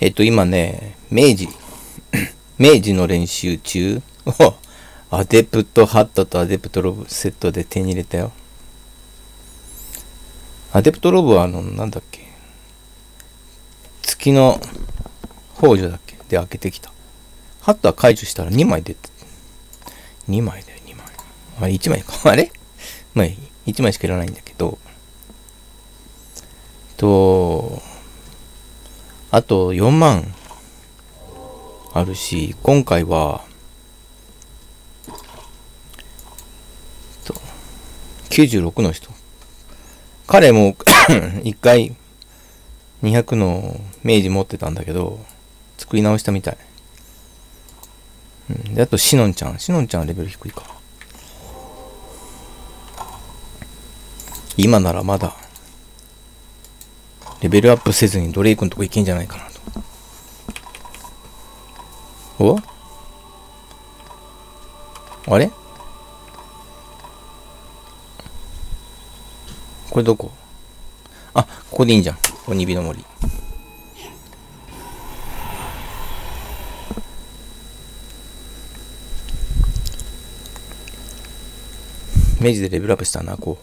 今ね、明治の練習中を、アデプトハットとアデプトロブセットで手に入れたよ。アデプトロブはなんだっけ、月の宝珠だっけで開けてきた。ハットは解除したら2枚出て、2枚だよ、2枚。あれ、1枚か。あれまあ、1枚しかいらないんだけど、あと4万あるし、今回は、96の人。彼も一回200の明治持ってたんだけど、作り直したみたい。で、あとシノンちゃんはレベル低いか。今ならまだレベルアップせずにドレイクのとこ行けんじゃないかなと。あれこれどこ？あ、ここでいいんじゃん。鬼火の森。明治でレベルアップしたな、こ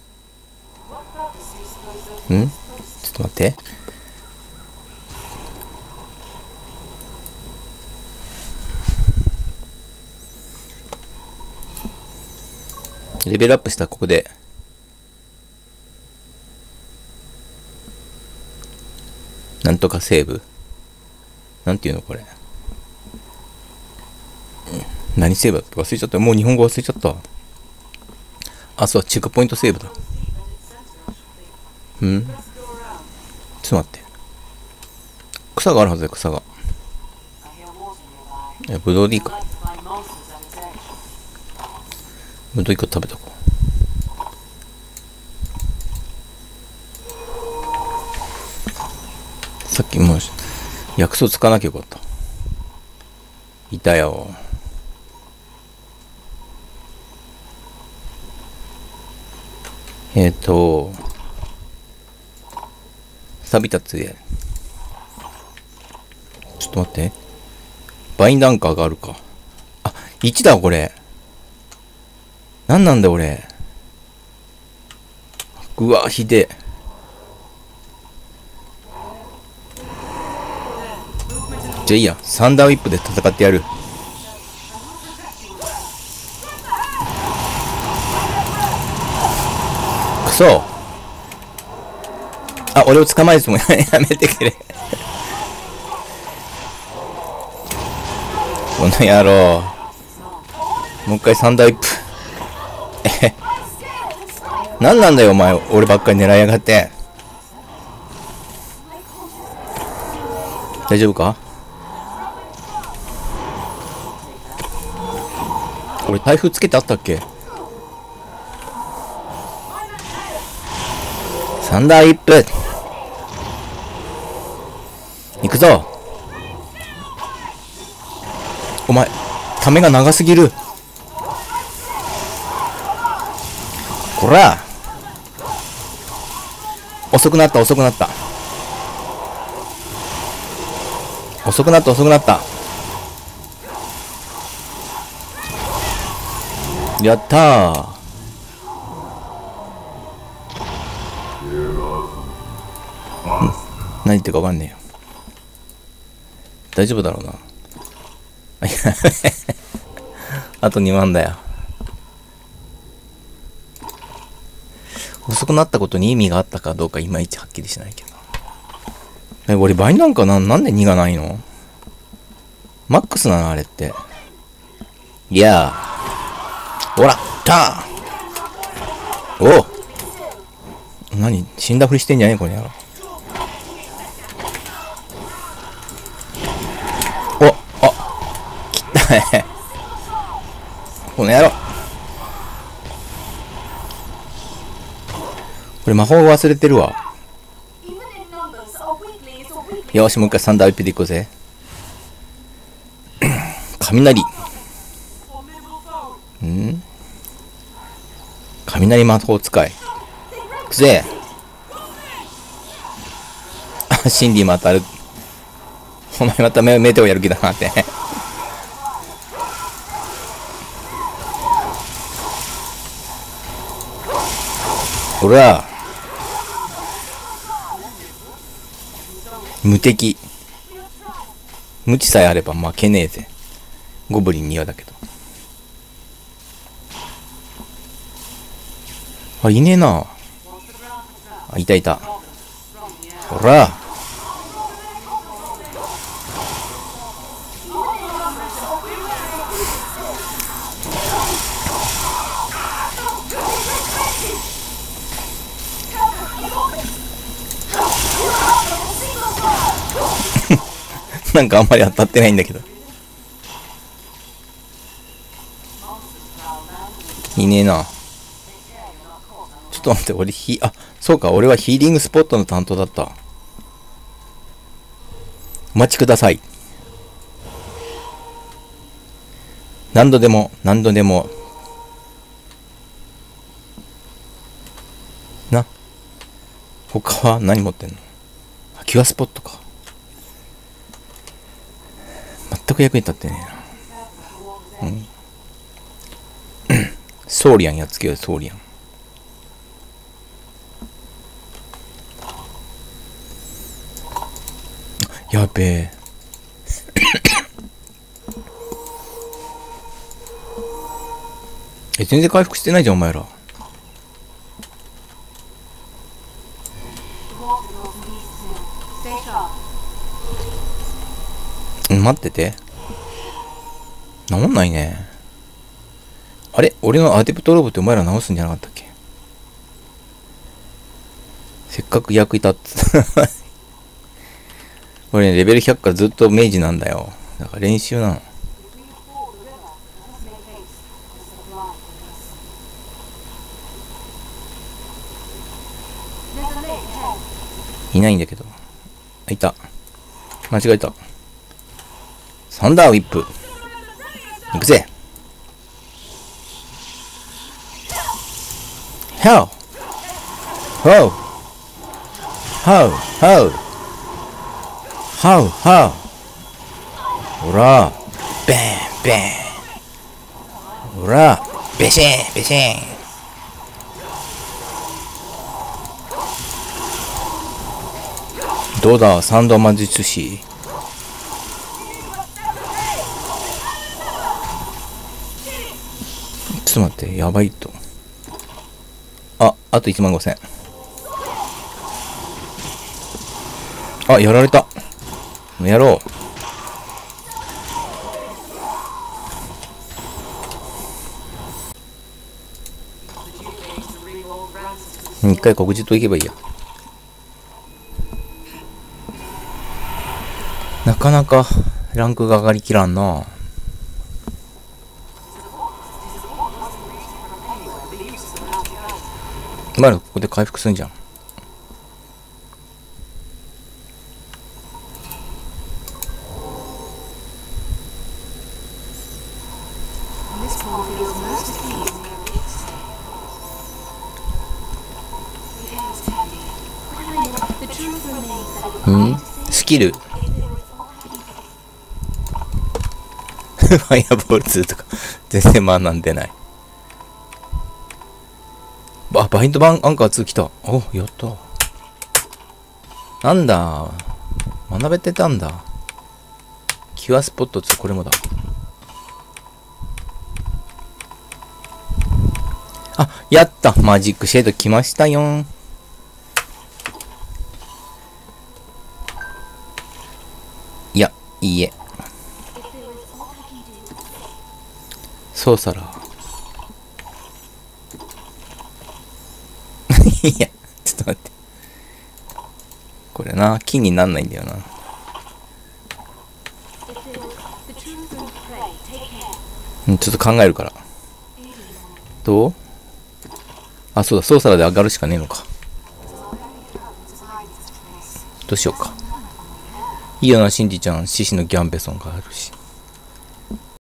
う。ちょっと待って。レベルアップしたここで。なんとかセーブ。なんていうのこれ。何セーブだって忘れちゃった。もう日本語忘れちゃった。あ、そう、チェックポイントセーブだ。ちょっと待って。草があるはずだよ、草が。ぶどうでいいか。ぶどう1個食べとこう。さっきもう薬草つかなきゃよかった。いたよ。サビタツで。ちょっと待って。バインダンカーがあるか。あ、1だ、これ。なんなんだ、俺。うわ、ひでえ。じゃあいいや。サンダーウィップで戦ってやる。くそ。あ、俺を捕まえてもやめてくれ。この野郎。もう一回サンダーウィップ。なんなんだよ、お前。俺ばっかり狙いやがって。大丈夫か？俺台風つけてあったっけ？サンダーウィップ行くぞ。お前ためが長すぎる。こら遅くなった遅くなった遅くなった遅くなった。やったー。何言ってるかわかんねえよ。大丈夫だろうな。あと2万だよ。遅くなったことに意味があったかどうかいまいちはっきりしないけど。俺倍なんかなんで2がないの？マックスなのあれって。いやー。ほらったー。お何死んだふりしてんじゃねえこれやろ。切ったね。この野郎。これ魔法忘れてるわ。よし、もう一回サンダーウィップでいこうぜ。雷。雷魔法使い。くぜ。シンディも当たる。 お前またメテオやる気だなって。ほら。無敵。無知さえあれば負けねえぜ。ゴブリンにはだけど。あ、いねえな。あ、いたいた。ほら。なんかあんまり当たってないんだけど。いねえな。ちょっと待って、俺あ、そうか、俺はヒーリングスポットの担当だった。お待ちください。何度でも、何度でも。な。他は何持ってんの？キュアスポットか。全く役に立ってねえな。うん。ソーリアンやっつけよ、ソーリアン。やべえ。全然回復してないじゃん、お前ら。待ってて。治んないね。あれ俺のアデプトロボってお前ら直すんじゃなかったっけ？せっかく役に立つ。俺ね、レベル100からずっと明治なんだよ。だから練習なの。いないんだけど。あ、いた。間違えた。サンダーウィップ。行くぜ。How? How? How? How? How? How? ほら。ベンベン。ほら。ベシーンベシーン。どうだサンド魔術師。ちょっと待って、やばいと。あと15,000。あ、やられた。やろう。一回告示といけばいいや。なかなかランクが上がりきらんな。まだここで回復すんじゃん。スキル。ファイアボール2とか全然学んでない。バインド版アンカー2来た。お、やった。なんだ。学べてたんだ。キュアスポット2、これもだ。あ、やった。マジックシェード来ましたよ。いや、いいえ。ソーサラー。いや、ちょっと待って。これな、金になんないんだよな。ちょっと考えるから。どう？あ、そうだ、ソーサラで上がるしかねえのか。どうしようか。いいよな、シンジちゃん、獅子のギャンベソンがあるし。